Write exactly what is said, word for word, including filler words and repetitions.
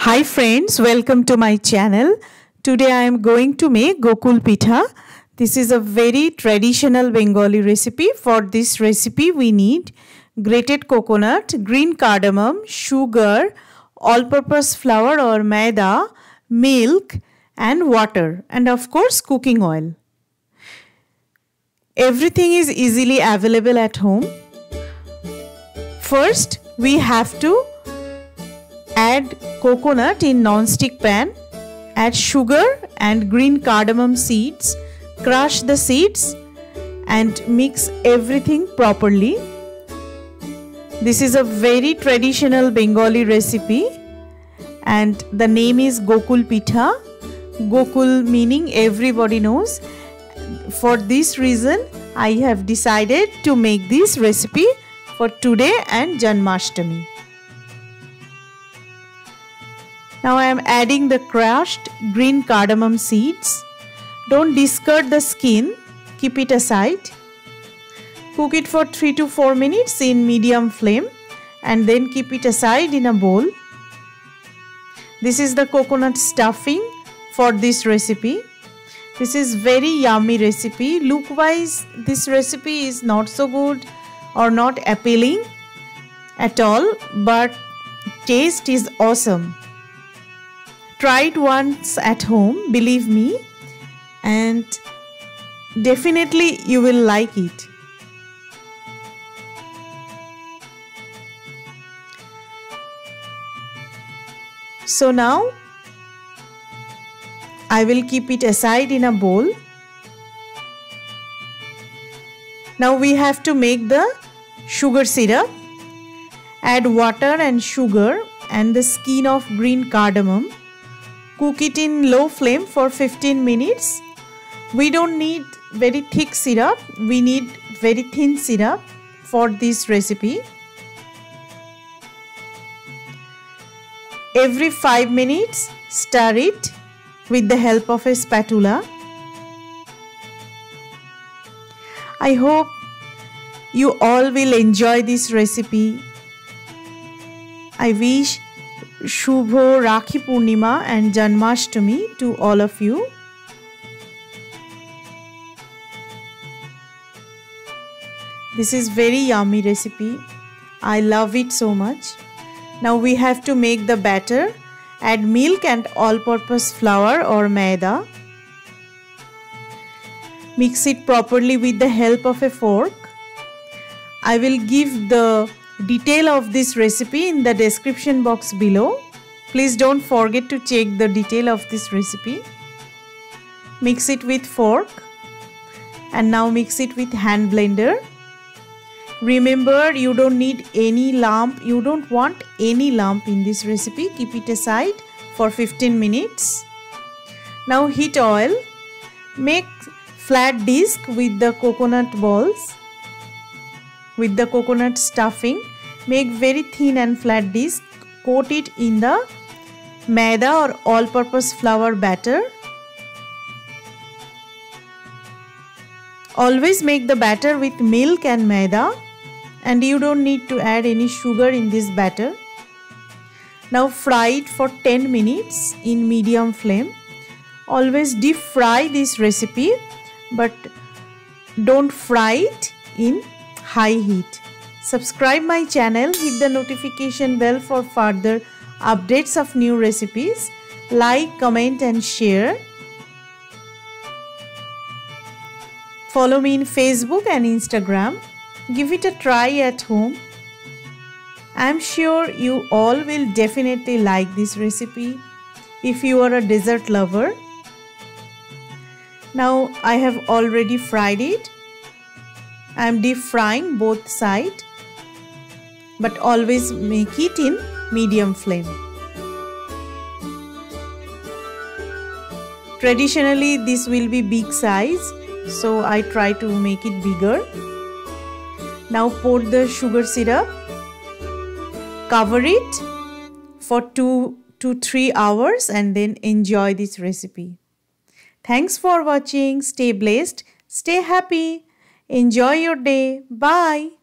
Hi friends, welcome to my channel. Today I am going to make Gokul Pitha. This is a very traditional Bengali recipe. For this recipe we need grated coconut, green cardamom, sugar, all-purpose flour or maida, milk and water, and of course cooking oil. Everything is easily available at home. First we have to add coconut in non-stick pan, add sugar and green cardamom seeds, crush the seeds and mix everything properly. This is a very traditional Bengali recipe and the name is Gokul Pitha. Gokul meaning everybody knows. For this reason I have decided to make this recipe for today and Janmashtami. Now I am adding the crushed green cardamom seeds. Don't discard the skin, keep it aside. Cook it for three to four minutes in medium flame and then keep it aside in a bowl. This is the coconut stuffing for this recipe. This is very yummy recipe. Look wise this recipe is not so good or not appealing at all, but taste is awesome. Try it once at home, believe me, and definitely you will like it. So now I will keep it aside in a bowl. Now we have to make the sugar syrup. Add water and sugar and the skin of green cardamom. Cook it in low flame for fifteen minutes. We don't need very thick syrup. We need very thin syrup for this recipe. Every five minutes, stir it with the help of a spatula. I hope you all will enjoy this recipe. I wish Shubho Rakhi Purnima and Janmashtami to all of you. This is very yummy recipe. I love it so much. Now we have to make the batter. Add milk and all-purpose flour or maida. Mix it properly with the help of a fork. I will give the detail of this recipe in the description box below. Please don't forget to check the detail of this recipe. Mix it with fork and now mix it with hand blender. Remember, you don't need any lump, you don't want any lump in this recipe. Keep it aside for fifteen minutes. Now heat oil. Make flat disc with the coconut balls. With the coconut stuffing, make very thin and flat disc, coat it in the maida or all-purpose flour batter. Always make the batter with milk and maida, and you don't need to add any sugar in this batter. Now fry it for ten minutes in medium flame. Always deep fry this recipe, but don't fry it in high heat. Subscribe my channel, hit the notification bell for further updates of new recipes. Like, comment and share. Follow me in Facebook and Instagram. Give it a try at home. I am sure you all will definitely like this recipe if you are a dessert lover. Now I have already fried it. I am deep frying both sides, but always make it in medium flame. Traditionally this will be big size, so I try to make it bigger. Now pour the sugar syrup. Cover it for two to three hours and then enjoy this recipe. Thanks for watching. Stay blessed. Stay happy. Enjoy your day. Bye.